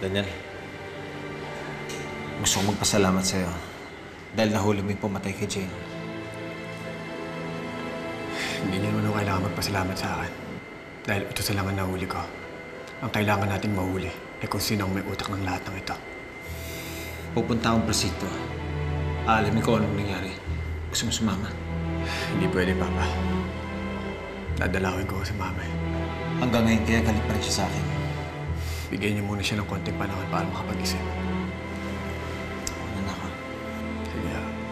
Daniel, gusto kong magpasalamat sa'yo dahil nahuli mo yung pumatay kay Jane. Hindi niyo naman kailangan magpasalamat sa akin. Dahil ito sa lang ang nahuli ko. Ang kailangan nating mahuli ay kung sino ang may utak ng lahat ng ito. Pupunta akong presinto. Aalamin ko anong nangyari. Gusto mo sumama? Hindi pwede, Papa. Dadalawin ko si Mama. Hanggang ngayon kaya galit pa rin siya sa akin. Bigyan niyo muna siya ng konting panahon para makapag-isip. Ano na ako? Sige.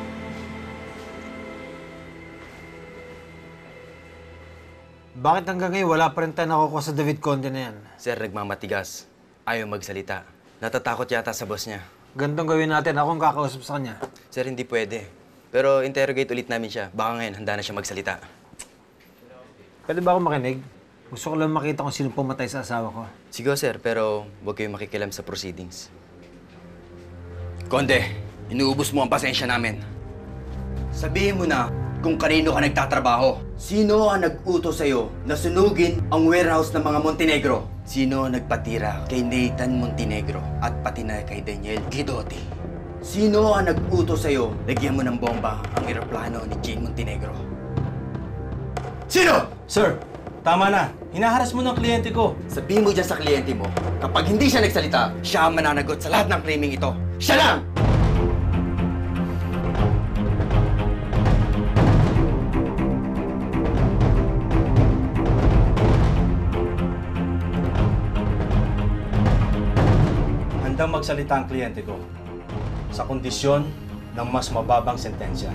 Bakit hanggang ngayon wala pa rin tayo nakukuha sa David Conde na yan? Sir, nagmamatigas. Ayaw magsalita. Natatakot yata sa boss niya. Gandong gawin natin. Ako ang kakausap sa kanya. Sir, hindi pwede. Pero interrogate ulit namin siya. Baka ngayon, handa na siya magsalita. Pwede ba ako makinig? Gusto ko lang makita kung sino pumatay sa asawa ko. Sige, sir, pero huwag kayong makikialam sa proceedings. Konde, inuubos mo ang pasensya namin. Sabihin mo na kung kanino ka nagtatrabaho. Sino ang nag-utos sa'yo na sunugin ang warehouse ng mga Montenegro? Sino ang nagpatira kay Nathan Montenegro at pati na kay Daniel Guidotti? Sino ang nag-utos sa'yo lagyan mo ng bomba ang eroplano ni Jane Montenegro? Sino? Sir, tama na. Hinaharas mo ng kliyente ko. Sabihin mo dyan sa kliyente mo, kapag hindi siya nagsalita, siya ang mananagot sa lahat ng claiming ito. Siya lang! Handang magsalita ang kliyente ko sa kondisyon ng mas mababang sentensya.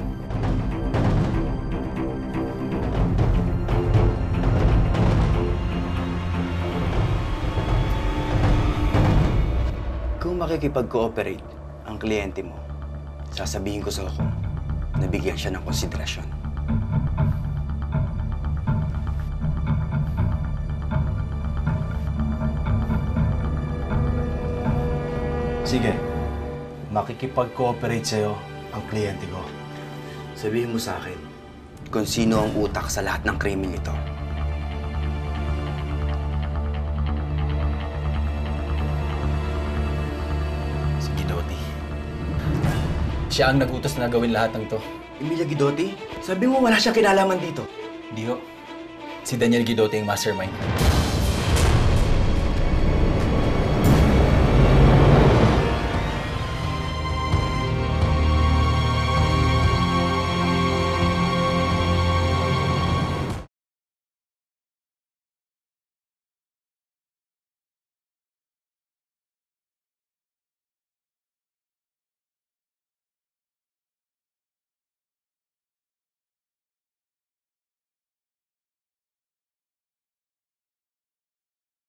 Kung makikipag-cooperate ang kliyente mo, sasabihin ko sa ako na bigyan siya ng konsiderasyon. Sige, makikipag-cooperate sa'yo ang kliyente ko. Sabihin mo sa akin kung sino ang utak sa lahat ng krimeng ito. Si Guidotti. Siya ang nagutos na gawin lahat ng to. Emilia Guidotti? Sabi mo wala siyang kinalaman dito. Hindi ho. Si Daniel Guidotti ang mastermind.